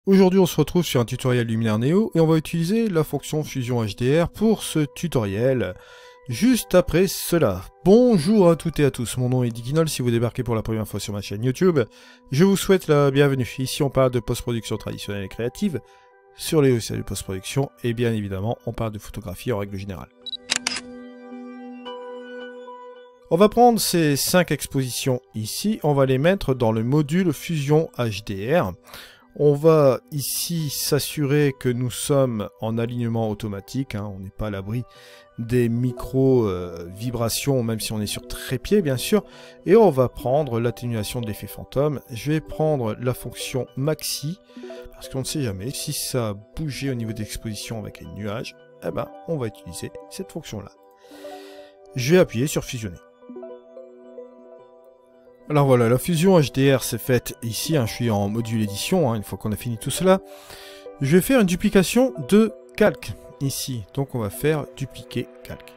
Aujourd'hui, on se retrouve sur un tutoriel Luminaire Neo et on va utiliser la fonction Fusion HDR pour ce tutoriel. Juste après cela. Bonjour à toutes et à tous, mon nom est Diginol. Si vous débarquez pour la première fois sur ma chaîne YouTube, je vous souhaite la bienvenue. Ici, on parle de post-production traditionnelle et créative, sur les logiciels de post-production, et bien évidemment, on parle de photographie en règle générale. On va prendre ces 5 expositions ici, on va les mettre dans le module Fusion HDR. On va ici s'assurer que nous sommes en alignement automatique, on n'est pas à l'abri des micro-vibrations, même si on est sur trépied bien sûr. Et on va prendre l'atténuation de l'effet fantôme. Je vais prendre la fonction maxi, parce qu'on ne sait jamais, si ça a bougé au niveau d'exposition avec les nuages, eh ben, on va utiliser cette fonction-là. Je vais appuyer sur fusionner. Alors voilà, la fusion HDR s'est faite ici, je suis en module édition, une fois qu'on a fini tout cela. Je vais faire une duplication de calque ici, donc on va faire dupliquer calque.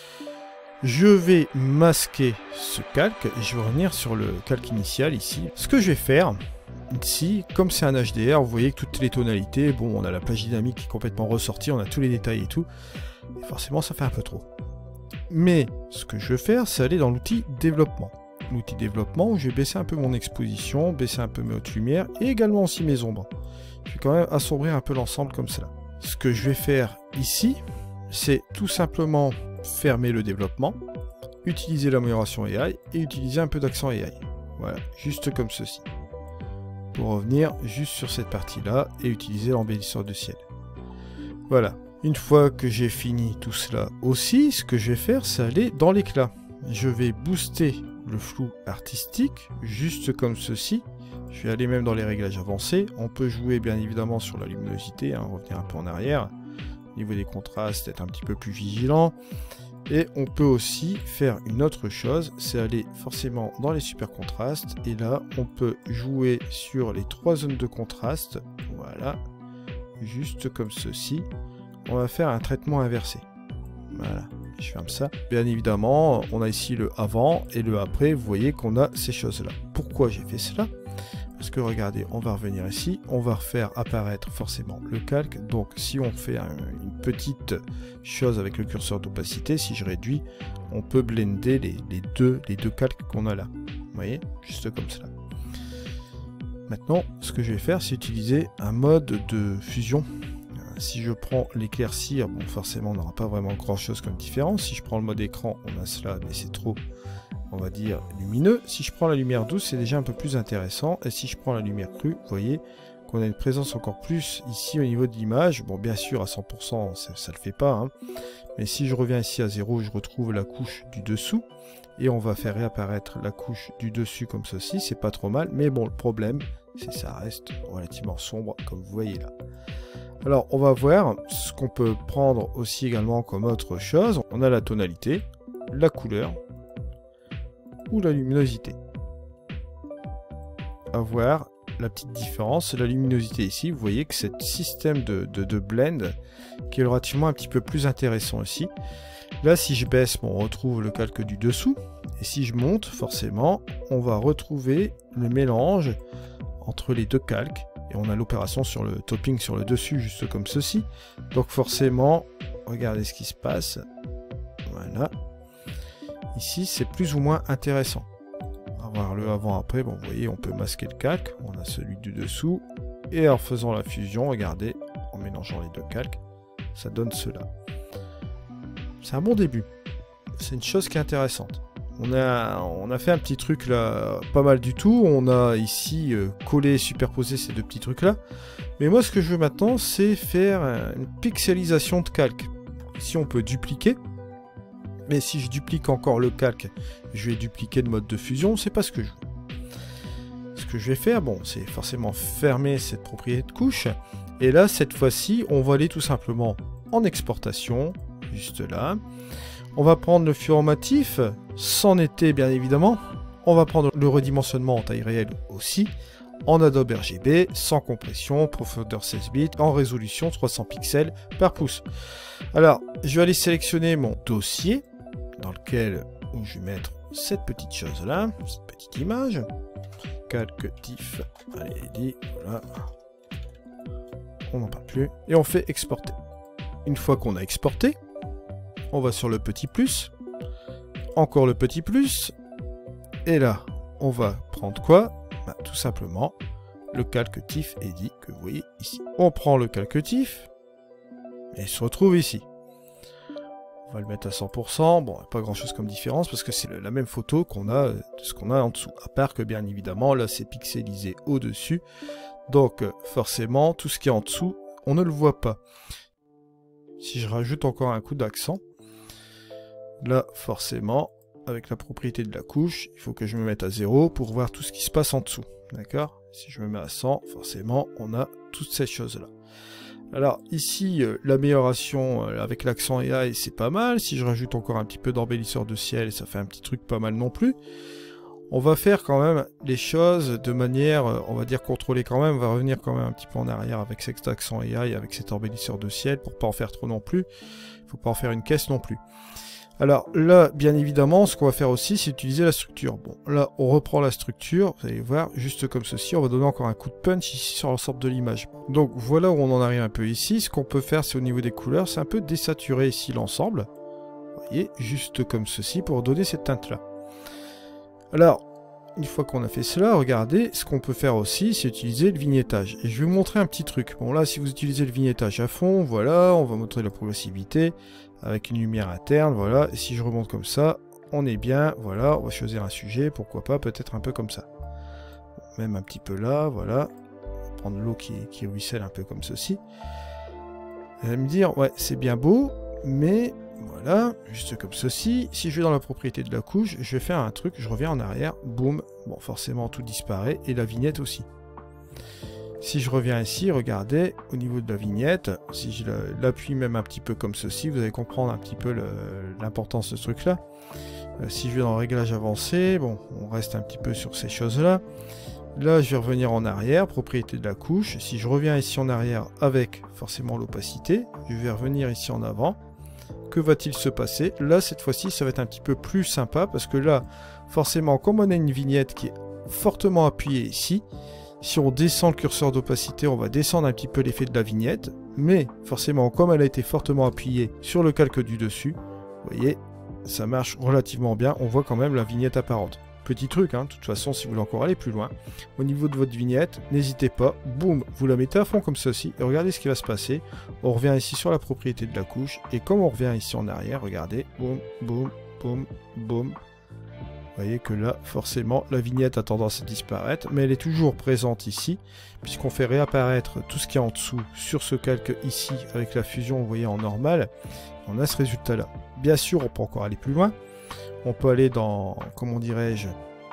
Je vais masquer ce calque et je vais revenir sur le calque initial ici. Ce que je vais faire ici, comme c'est un HDR, vous voyez que toutes les tonalités, bon, on a la plage dynamique qui est complètement ressortie, on a tous les détails et tout, et forcément ça fait un peu trop. Mais ce que je vais faire, c'est aller dans l'outil développement. L'outil développement où je vais baisser un peu mon exposition, baisser un peu mes hautes lumières et également aussi mes ombres. Je vais quand même assombrir un peu l'ensemble comme cela. Ce que je vais faire ici, c'est tout simplement fermer le développement, utiliser l'amélioration AI et utiliser un peu d'accent AI. Voilà, juste comme ceci. Pour revenir juste sur cette partie-là et utiliser l'embellisseur de ciel. Voilà. Une fois que j'ai fini tout cela aussi, ce que je vais faire, c'est aller dans l'éclat. Je vais booster le flou artistique, juste comme ceci. Je vais aller même dans les réglages avancés. On peut jouer bien évidemment sur la luminosité, revenir un peu en arrière. Au niveau des contrastes, être un petit peu plus vigilant. Et on peut aussi faire une autre chose, c'est aller forcément dans les super contrastes. Et là, on peut jouer sur les 3 zones de contraste. Voilà, juste comme ceci. On va faire un traitement inversé. Voilà. Je ferme ça. Bien évidemment, on a ici le avant et le après. Vous voyez qu'on a ces choses-là. Pourquoi j'ai fait cela? Parce que regardez, on va revenir ici. On va refaire apparaître forcément le calque. Donc, si on fait une petite chose avec le curseur d'opacité, si je réduis, on peut blender les deux calques qu'on a là. Vous voyez? Juste comme cela. Maintenant, ce que je vais faire, c'est utiliser un mode de fusion. Si je prends l'éclaircir, bon forcément on n'aura pas vraiment grand chose comme différence. Si je prends le mode écran, on a cela, mais c'est trop, on va dire, lumineux. Si je prends la lumière douce, c'est déjà un peu plus intéressant. Et si je prends la lumière crue, vous voyez qu'on a une présence encore plus ici au niveau de l'image. Bon, bien sûr, à 100%, ça le fait pas. Mais si je reviens ici à 0, je retrouve la couche du dessous. Et on va faire réapparaître la couche du dessus comme ceci. C'est pas trop mal. Mais bon, le problème, c'est que ça reste relativement sombre, comme vous voyez là. Alors, on va voir ce qu'on peut prendre aussi également comme autre chose. On a la tonalité, la couleur ou la luminosité. À voir la petite différence, la luminosité ici. Vous voyez que c'est un système de blend qui est relativement un petit peu plus intéressant aussi. Là, si je baisse, on retrouve le calque du dessous. Et si je monte, forcément, on va retrouver le mélange entre les deux calques. Et on a l'opération sur le topping sur le dessus, juste comme ceci. Donc forcément, regardez ce qui se passe. Voilà. Ici, c'est plus ou moins intéressant. On va voir le avant-après. Bon, vous voyez, on peut masquer le calque. On a celui du dessous. Et en faisant la fusion, regardez, en mélangeant les deux calques, ça donne cela. C'est un bon début. C'est une chose qui est intéressante. On a fait un petit truc là, pas mal du tout. On a ici collé, superposé ces deux petits trucs là. Mais moi ce que je veux maintenant, c'est faire une pixelisation de calque. Ici on peut dupliquer. Mais si je duplique encore le calque, je vais dupliquer le mode de fusion. C'est pas ce que je veux. Ce que je vais faire, bon, c'est forcément fermer cette propriété de couche. Et là, cette fois-ci, on va aller tout simplement en exportation, juste là. On va prendre le formatif, sans netté bien évidemment. On va prendre le redimensionnement en taille réelle aussi, en Adobe RGB, sans compression, profondeur 16 bits, en résolution 300 pixels par pouce. Alors, je vais aller sélectionner mon dossier, dans lequel je vais mettre cette petite chose-là, cette petite image. Calque TIFF, allez, voilà. on n'en parle plus. Et on fait exporter. Une fois qu'on a exporté, on va sur le petit plus. Encore le petit plus. Et là, on va prendre quoi? Bah, tout simplement, le calque TIFF Edit que vous voyez ici. On prend le calque TIFF. Et il se retrouve ici. On va le mettre à 100%. Bon, pas grand chose comme différence parce que c'est la même photo qu'on a de ce qu'on a en dessous. À part que bien évidemment, là c'est pixelisé au-dessus. Donc forcément, tout ce qui est en dessous, on ne le voit pas. Si je rajoute encore un coup d'accent, là forcément, avec la propriété de la couche, il faut que je me mette à 0 pour voir tout ce qui se passe en dessous. D'accord? Si je me mets à 100, forcément, on a toutes ces choses-là. Alors ici, l'amélioration avec l'accent AI, c'est pas mal. Si je rajoute encore un petit peu d'embellisseur de ciel, ça fait un petit truc pas mal non plus. On va faire quand même les choses de manière, on va dire, contrôlée quand même. On va revenir quand même un petit peu en arrière avec cet accent AI, avec cet embellisseur de ciel, pour pas en faire trop non plus. Il faut pas en faire une caisse non plus. Alors là, bien évidemment, ce qu'on va faire aussi, c'est utiliser la structure. Bon, là, on reprend la structure, vous allez voir, juste comme ceci, on va donner encore un coup de punch ici sur l'ensemble de l'image. Donc voilà où on en arrive un peu ici. Ce qu'on peut faire, c'est au niveau des couleurs, c'est un peu désaturer ici l'ensemble. Vous voyez, juste comme ceci, pour donner cette teinte-là. Alors, une fois qu'on a fait cela, regardez, ce qu'on peut faire aussi, c'est utiliser le vignettage. Et je vais vous montrer un petit truc. Bon là, si vous utilisez le vignettage à fond, voilà, on va montrer la progressivité, avec une lumière interne, voilà. Et si je remonte comme ça, on est bien, voilà, on va choisir un sujet, pourquoi pas, peut-être un peu comme ça. Même un petit peu là, voilà. On va prendre l'eau qui ruisselle un peu comme ceci. Vous allez me dire, ouais, c'est bien beau, mais... Voilà, juste comme ceci. Si je vais dans la propriété de la couche, je vais faire un truc, je reviens en arrière, boum, bon forcément tout disparaît, et la vignette aussi. Si je reviens ici, regardez, au niveau de la vignette, si je l'appuie même un petit peu comme ceci, vous allez comprendre un petit peu l'importance de ce truc-là. Si je vais dans réglage avancé, bon, on reste un petit peu sur ces choses-là. Là, je vais revenir en arrière, propriété de la couche. Si je reviens ici en arrière avec forcément l'opacité, je vais revenir ici en avant. Que va-t-il se passer? Là, cette fois-ci, ça va être un petit peu plus sympa parce que là, forcément, comme on a une vignette qui est fortement appuyée ici, si on descend le curseur d'opacité, on va descendre un petit peu l'effet de la vignette. Mais forcément, comme elle a été fortement appuyée sur le calque du dessus, vous voyez, ça marche relativement bien. On voit quand même la vignette apparente. Petit truc, hein, de toute façon, si vous voulez encore aller plus loin, au niveau de votre vignette, n'hésitez pas, boum, vous la mettez à fond comme ceci, et regardez ce qui va se passer. On revient ici sur la propriété de la couche, et comme on revient ici en arrière, regardez, boum, boum, boum, boum. Vous voyez que là, forcément, la vignette a tendance à disparaître, mais elle est toujours présente ici, puisqu'on fait réapparaître tout ce qui est en dessous sur ce calque ici, avec la fusion, vous voyez, en normal, on a ce résultat-là. Bien sûr, on peut encore aller plus loin. On peut aller dans, comment dirais-je,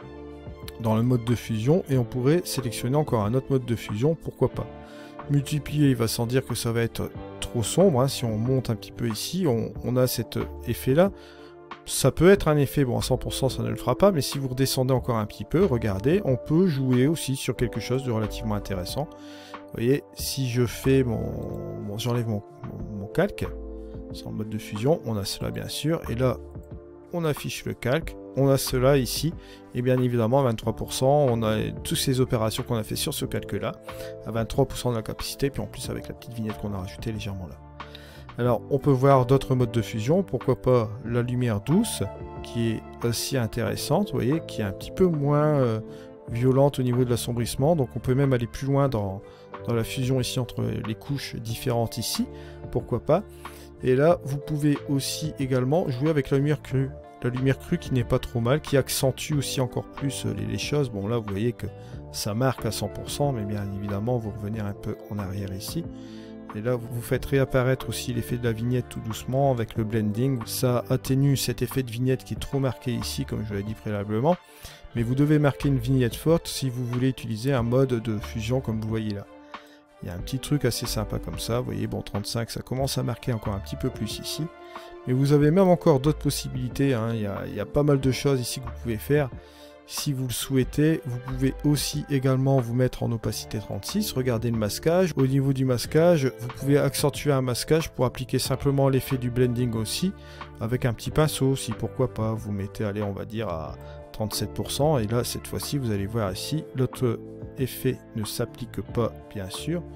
dans le mode de fusion et on pourrait sélectionner encore un autre mode de fusion, pourquoi pas. Multiplier, il va sans dire que ça va être trop sombre, hein. Si on monte un petit peu ici, on a cet effet-là. Ça peut être un effet, bon à 100% ça ne le fera pas, mais si vous redescendez encore un petit peu, regardez, on peut jouer aussi sur quelque chose de relativement intéressant. Vous voyez, si je fais j'enlève mon calque, c'est en mode de fusion, on a cela bien sûr, et là, on affiche le calque, on a cela ici, et bien évidemment à 23%, on a toutes ces opérations qu'on a fait sur ce calque-là, à 23% de la capacité, puis en plus avec la petite vignette qu'on a rajoutée légèrement là. Alors, on peut voir d'autres modes de fusion, pourquoi pas la lumière douce, qui est aussi intéressante, vous voyez, qui est un petit peu moins violente au niveau de l'assombrissement, donc on peut même aller plus loin dans la fusion ici entre les couches différentes ici, pourquoi pas. Et là, vous pouvez aussi également jouer avec la lumière crue. La lumière crue qui n'est pas trop mal, qui accentue aussi encore plus les choses. Bon là, vous voyez que ça marque à 100%, mais bien évidemment, vous revenez un peu en arrière ici. Et là, vous faites réapparaître aussi l'effet de la vignette tout doucement avec le blending. Ça atténue cet effet de vignette qui est trop marqué ici, comme je l'ai dit préalablement. Mais vous devez marquer une vignette forte si vous voulez utiliser un mode de fusion comme vous voyez là. Il y a un petit truc assez sympa comme ça, vous voyez, bon 35 ça commence à marquer encore un petit peu plus ici. Mais vous avez même encore d'autres possibilités, hein. Il y a pas mal de choses ici que vous pouvez faire. Si vous le souhaitez, vous pouvez aussi également vous mettre en opacité 36, regardez le masquage. Au niveau du masquage, vous pouvez accentuer un masquage pour appliquer simplement l'effet du blending aussi, avec un petit pinceau, si pourquoi pas, vous mettez, allez on va dire à 37%, et là cette fois-ci vous allez voir ici, l'autre effet ne s'applique pas bien sûr,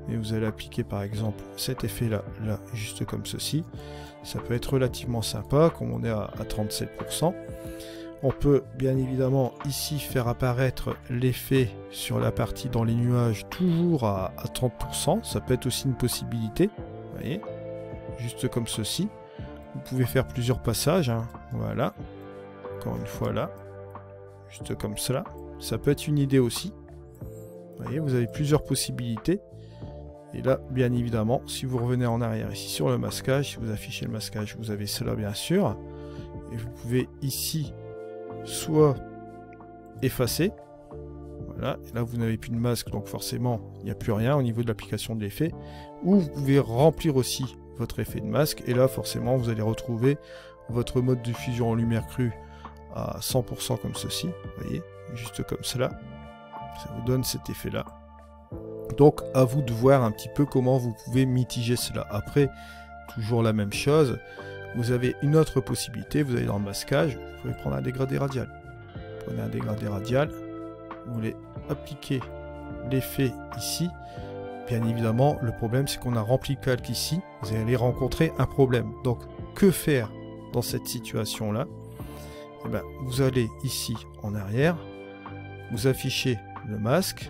et vous allez appliquer par exemple cet effet là, juste comme ceci. Ça peut être relativement sympa, comme on est à 37%. On peut bien évidemment ici faire apparaître l'effet sur la partie dans les nuages toujours à 30%. Ça peut être aussi une possibilité. Vous voyez, juste comme ceci. Vous pouvez faire plusieurs passages. Hein. Voilà. Encore une fois là. Juste comme cela. Ça peut être une idée aussi. Vous voyez, vous avez plusieurs possibilités. Et là, bien évidemment, si vous revenez en arrière ici sur le masquage, si vous affichez le masquage, vous avez cela bien sûr. Et vous pouvez ici soit effacer, voilà, et là vous n'avez plus de masque, donc forcément il n'y a plus rien au niveau de l'application de l'effet, ou vous pouvez remplir aussi votre effet de masque, et là forcément vous allez retrouver votre mode de fusion en lumière crue à 100% comme ceci, vous voyez, juste comme cela, ça vous donne cet effet là. Donc à vous de voir un petit peu comment vous pouvez mitiger cela. Après, toujours la même chose, vous avez une autre possibilité, vous allez dans le masquage, vous pouvez prendre un dégradé radial. Prenez un dégradé radial, vous voulez appliquer l'effet ici. Bien évidemment, le problème c'est qu'on a rempli le calque ici, vous allez rencontrer un problème. Donc, que faire dans cette situation-là? Eh bien, vous allez ici en arrière, vous affichez le masque,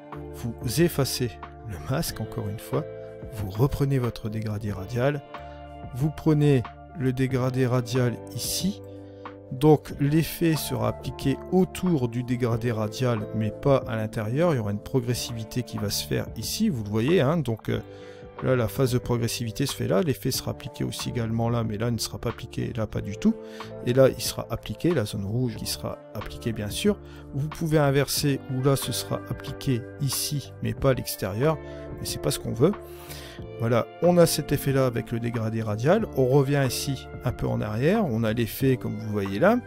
vous effacez le masque encore une fois, vous reprenez votre dégradé radial, vous prenez le dégradé radial ici, donc l'effet sera appliqué autour du dégradé radial mais pas à l'intérieur, il y aura une progressivité qui va se faire ici, vous le voyez, hein, donc là la phase de progressivité se fait là, l'effet sera appliqué aussi également là, mais là il ne sera pas appliqué, là pas du tout, et là il sera appliqué, la zone rouge qui sera appliquée bien sûr, vous pouvez inverser où là ce sera appliqué ici mais pas à l'extérieur, mais c'est pas ce qu'on veut. Voilà, on a cet effet là avec le dégradé radial, on revient ici un peu en arrière, on a l'effet comme vous voyez là,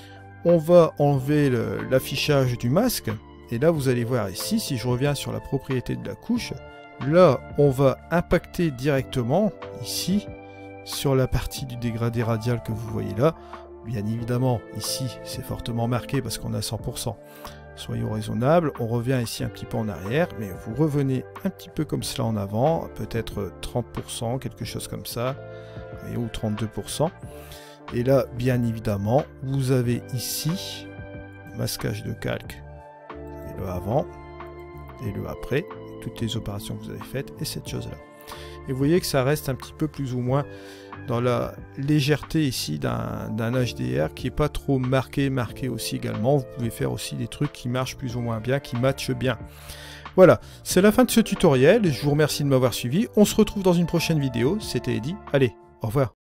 on va enlever l'affichage du masque, et là vous allez voir ici, si je reviens sur la propriété de la couche, là on va impacter directement ici sur la partie du dégradé radial que vous voyez là, bien évidemment ici c'est fortement marqué parce qu'on a 100%. Soyons raisonnables, on revient ici un petit peu en arrière, mais vous revenez un petit peu comme cela en avant, peut-être 30%, quelque chose comme ça, ou 32%. Et là, bien évidemment, vous avez ici, masquage de calque, et le avant, et le après, toutes les opérations que vous avez faites, et cette chose-là. Et vous voyez que ça reste un petit peu plus ou moins dans la légèreté ici d'un HDR qui n'est pas trop marqué aussi également. Vous pouvez faire aussi des trucs qui marchent plus ou moins bien, qui matchent bien. Voilà, c'est la fin de ce tutoriel. Je vous remercie de m'avoir suivi. On se retrouve dans une prochaine vidéo. C'était Eddy. Allez, au revoir.